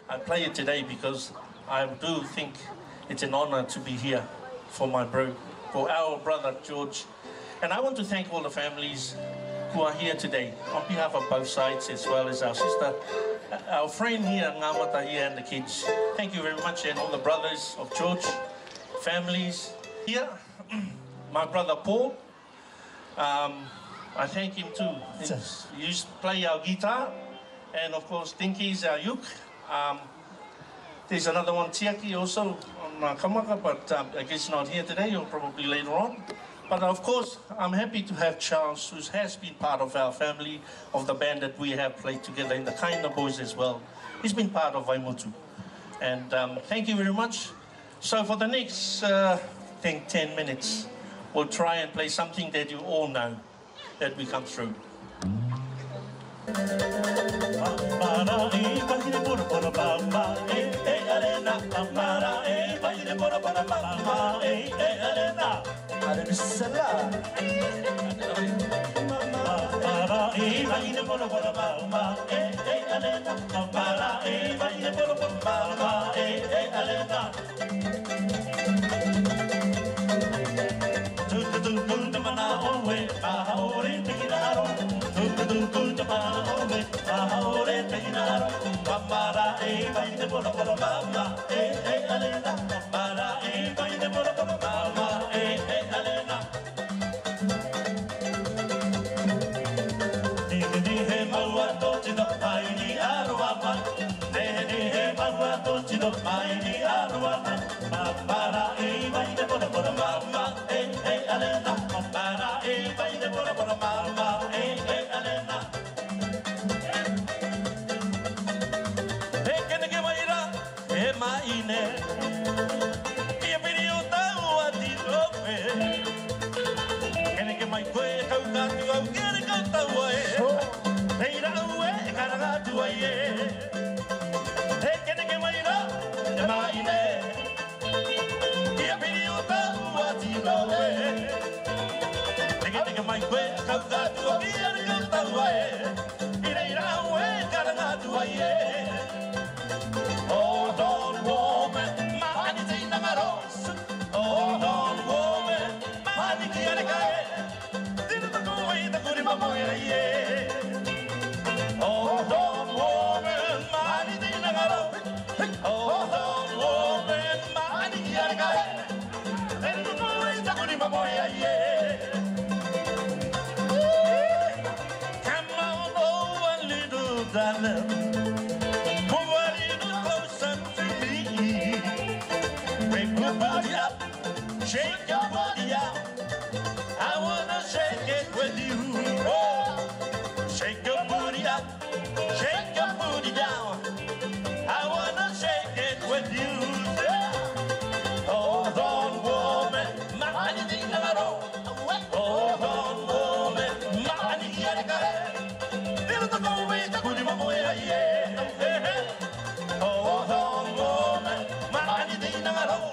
I play it today because I do think it's an honor to be here for my for our brother George. And I want to thank all the families who are here today on behalf of both sides, as well as our sister, our friend here, Ngamata here, and the kids. Thank you very much, and all the brothers of George, families here. My brother Paul, I thank him too. He used to play our guitar, and of course Dinky's our uke. There's another one, Tiaki, also on Kamaka, but I guess not here today, or probably later on. But of course, I'm happy to have Charles, who has been part of our family, of the band that we have played together, in the Kaina Boys as well. He's been part of Waimutu. And thank you very much. So for the next, I think 10 minutes, we'll try and play something that you all know, that we come through. Shake your body out. I wanna shake it with you. Oh, shake your booty up, shake your booty down. I wanna shake it with you. Hold on, woman, money ding a roll. Hold on, woman, money get a guy. Little to go away, the goody mama, yeah. Hold on, woman, money ding a roll.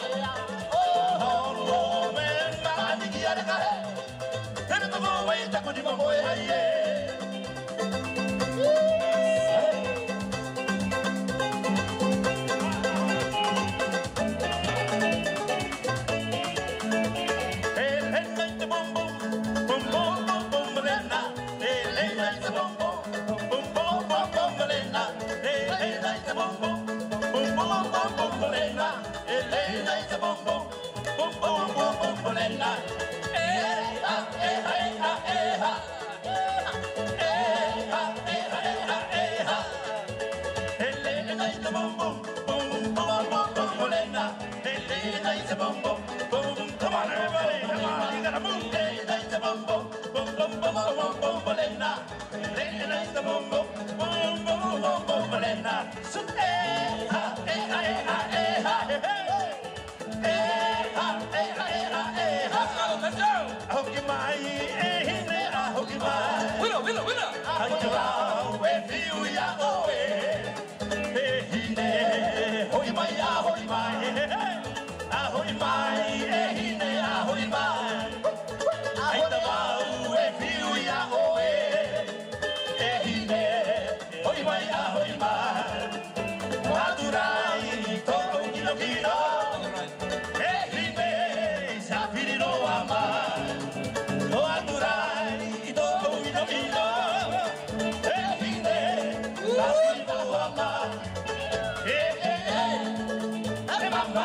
Come on, everybody, come on, you gotta move.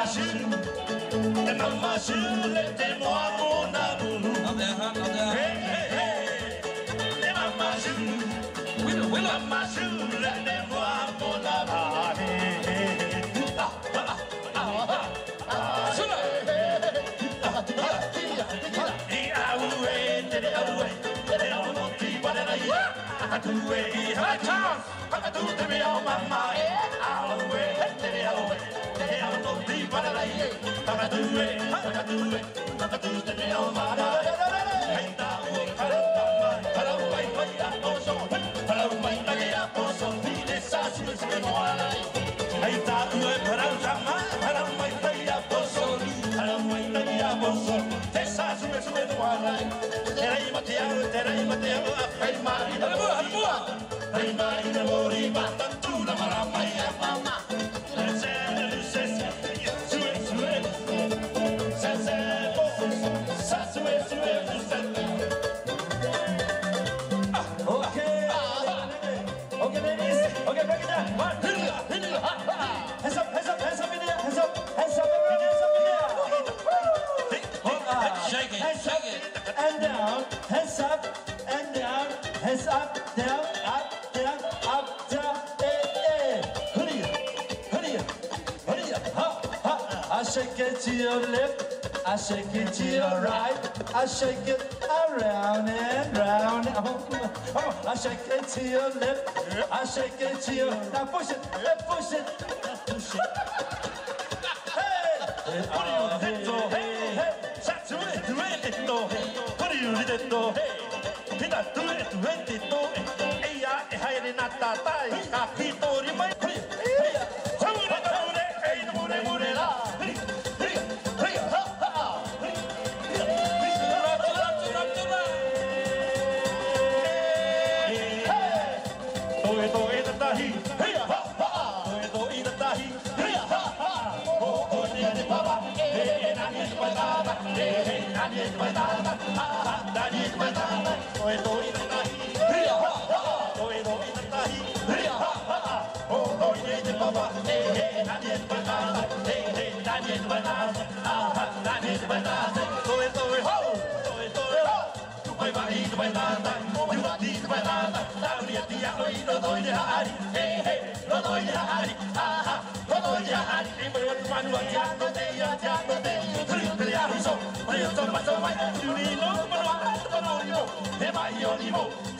Shake it to your right, I shake it around and round. I shake it to your left, I shake it to your. Now push it, push it, push it. Hey,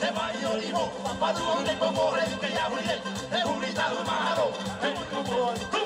Maduro de Congo, el que ya murió, el unitario malo, el